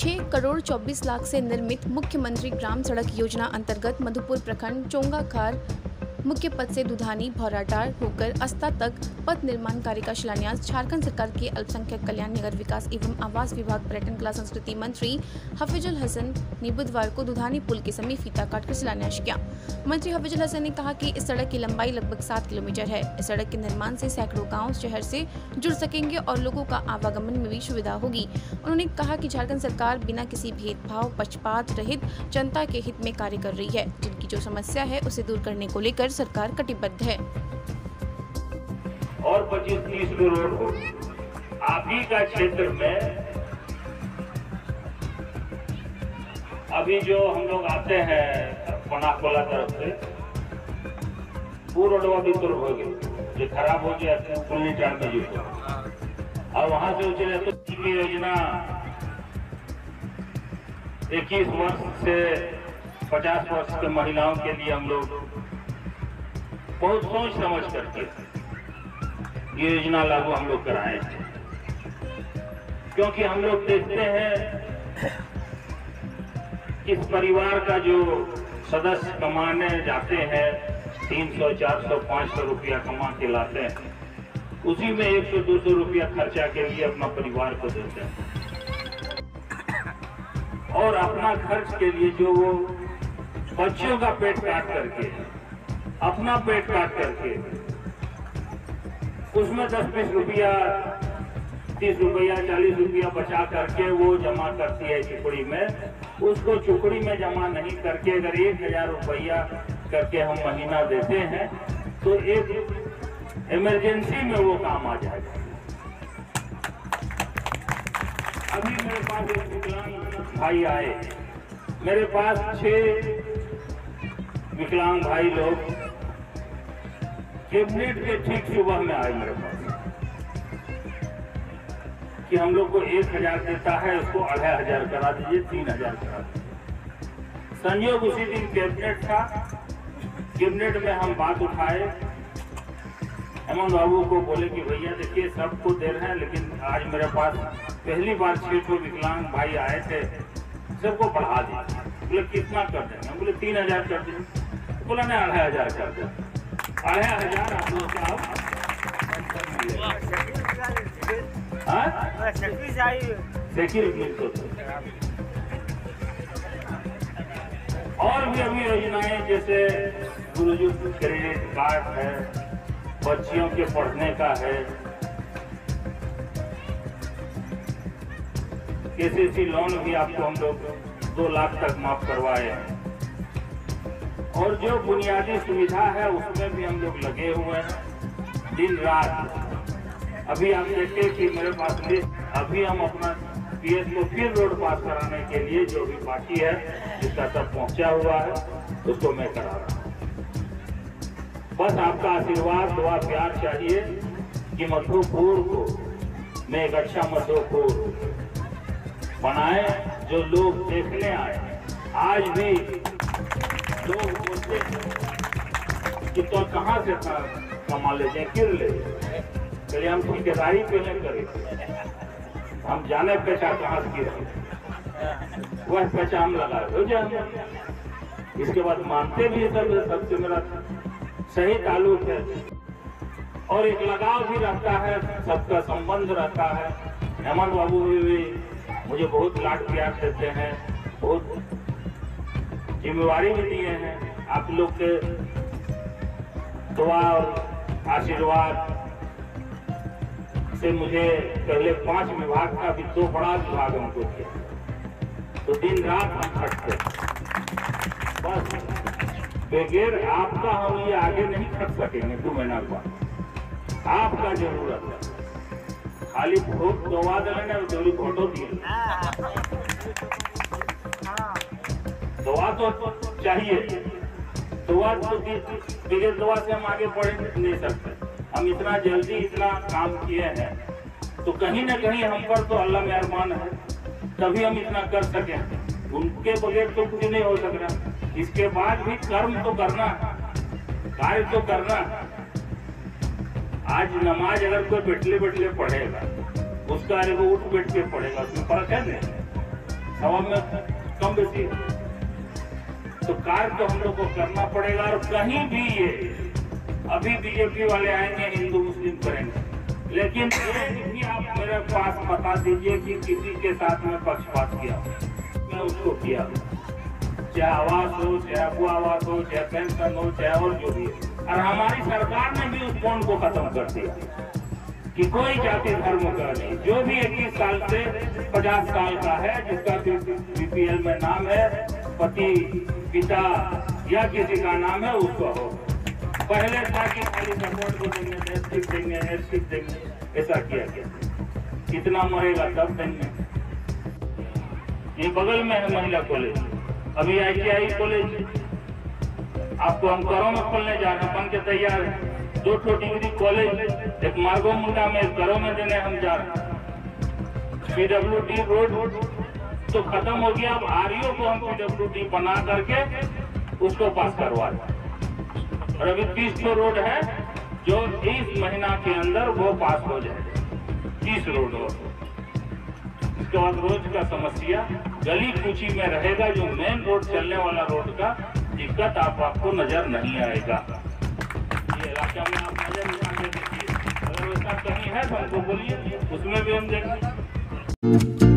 6 करोड़ 24 लाख से निर्मित मुख्यमंत्री ग्राम सड़क योजना अंतर्गत मधुपुर प्रखंड चोंगाखार मुख्य पथ से दुधानी भौराटार होकर अस्ता तक पथ निर्माण कार्य का शिलान्यास झारखंड सरकार के अल्पसंख्यक कल्याण, नगर विकास एवं आवास विभाग, पर्यटन, कला संस्कृति मंत्री हफीजुल हसन ने बुधवार को दुधानी पुल के समीप फीता काटकर शिलान्यास किया। मंत्री हफीजुल हसन ने कहा कि इस सड़क की लंबाई लगभग 7 किलोमीटर है। इस सड़क के निर्माण से सैकड़ों गाँव शहर से जुड़ सकेंगे और लोगों का आवागमन में भी सुविधा होगी। उन्होंने कहा कि झारखंड सरकार बिना किसी भेदभाव, पक्षपात रहित जनता के हित में कार्य कर रही है। जिनकी जो समस्या है उसे दूर करने को लेकर सरकार कटिबद्ध है। और 25-30 रोड हो आप ही का क्षेत्र में अभी जो हम लोग आते हैं पनाकोला तरफ से वो रोडवा भी तो हो गए जो खराब हो गया पुलनी टाइम में जो और वहां से चले तो योजना 21 वर्ष से 50 वर्ष के महिलाओं के लिए हम लोग बहुत सोच समझ करके ये योजना लागू हम लोग कराए थे, क्योंकि हम लोग देखते हैं इस परिवार का जो सदस्य कमाने जाते हैं 300, 400, 500 रुपया कमा के लाते हैं, उसी में 100-200 रुपया खर्चा के लिए अपना परिवार को देते हैं और अपना खर्च के लिए जो वो बच्चों का पेट काट करके अपना पेट काट करके उसमें 10-20 रुपया, 30 रुपया, 40 रुपया बचा करके वो जमा करती है चुकड़ी में। उसको चुकड़ी में जमा नहीं करके अगर 1000 रुपया करके हम महीना देते हैं तो एक इमरजेंसी में वो काम आ जाएगा। अभी मेरे पास एक विकलांग भाई आए, मेरे पास 6 विकलांग भाई लोग कैबिनेट के ठीक सुबह में आए मेरे पास कि हम लोग को 1000 देता है, उसको 2500 करा दीजिए, 3000 करा दीजिए। संयोग उसी दिन कैबिनेट था, कैबिनेट में हम बात उठाए, हेमंत बाबू को बोले कि भैया देखिए सबको दे रहे हैं, लेकिन आज मेरे पास पहली बार 6 विकलांग भाई आए थे, सबको बढ़ा दिया। बोले कितना कर देंगे? बोले 3000 कर देंगे। बोला नहीं 2500 कर देंगे। 2500 आप लोग क्या और भी अभी योजनाएं जैसे गुरुजी क्रेडिट कार्ड है, बच्चियों के पढ़ने का है, केसीसी लोन भी आपको हम लोग 2 लाख तक माफ करवाए हैं और जो बुनियादी सुविधा है उसमें भी हम लोग लगे हुए हैं दिन रात। अभी आप देखते कि मेरे पास लिस्ट, अभी हम अपना पीएस को फिर रोड पास कराने के लिए जो भी बाकी है जिसका सब पहुंचा हुआ है उसको मैं करा रहा हूँ। बस आपका आशीर्वाद, दुआ, प्यार चाहिए कि मधुपुर को मैं एक अच्छा मधुपुर बनाए जो लोग देखने आए। आज भी लोग बोलते हैं कि तो कहाँ से कमा ले जाए, किर ले चलिए, हम ठेकेदारी पहले करें, हम जाने पैसा कहाँ से गिरा वह पैसा हम लगाए हो जाए। इसके बाद मानते भी सबसे मेरा सही ताल्लुक है और एक लगाव भी रहता है, सबका संबंध रहता है। हेमंत बाबू भी मुझे बहुत लाड प्यार देते हैं, बहुत जिम्मेवारी भी दिए हैं। आप लोग के दुआ और आशीर्वाद से मुझे पहले 5 विभाग का भी 2 बड़ा विभाग हमको दिया, तो दिन रात हम खटते। बस बगैर आपका हम ये आगे नहीं खट सकेंगे। 2 महीना बाद आपका जरूरत है, खाली वोट दवा देना थोड़ी फोटो दिए, दवा तो चाहिए, दवा तो बगैर दवा से हम आगे बढ़ नहीं सकते। हम इतना जल्दी इतना काम किए हैं तो कहीं ना कहीं हम पर तो अल्लाह मेहरबान है, तभी हम इतना कर सके। उनके बगैर तो कुछ नहीं हो सक रहा। इसके बाद भी कर्म तो करना, कार्य तो करना। आज नमाज अगर कोई बैठले बैठले पढ़ेगा, उसका अरे वो उठ बैठ के पढ़ेगा, उसमें फर्क है नहीं। हवा में कम बेसी है। तो कार्य तो हम लोग को करना पड़ेगा। और कहीं भी ये अभी बीजेपी वाले आएंगे हिंदू मुस्लिम करेंगे, लेकिन एक भी आप मेरे पास बता दीजिए कि किसी के साथ में पक्षपात किया, मैं उसको किया, चाहे आवास हो, चाहे अबू आवास हो, चाहे पेंशन हो, चाहे और जो भी है। और हमारी सरकार ने भी उस बॉन्ड को खत्म कर दिया कि कोई जाति धर्म का नहीं, जो भी 21 साल से 50 साल का है, जिसका बीपीएल में नाम है, पति पिता या किसी का नाम है, उसको हो। पहले था कि खाली सपोर्ट को देंगे, एससी देंगे, ऐसा किया गया। कितना मरेगा तब देंगे। ये बगल में है महिला कॉलेज, अभी ITI कॉलेज आपको हम करों में खोलने जा रहे हैं, बन के तैयार है। 2 डिग्री कॉलेज, एक मार्गो मुंडा में, एक करों में देने हम जा रहे हैं। PWD रोड तो खत्म हो गया, अब REO को हम PWD बना करके उसको पास करवा रहे। और अभी 30 रोड है जो इस महीना के अंदर वो पास हो जाए, 30 रोड हो। इसके बाद रोज का समस्या गली कूची में रहेगा, जो मेन रोड चलने वाला रोड का दिक्कत आपको नजर नहीं आएगा। ये इलाका में आप नजर निकाल के देखिए, अगर वैसा कहीं है तो हमको बोलिए, उसमें भी हम देंगे।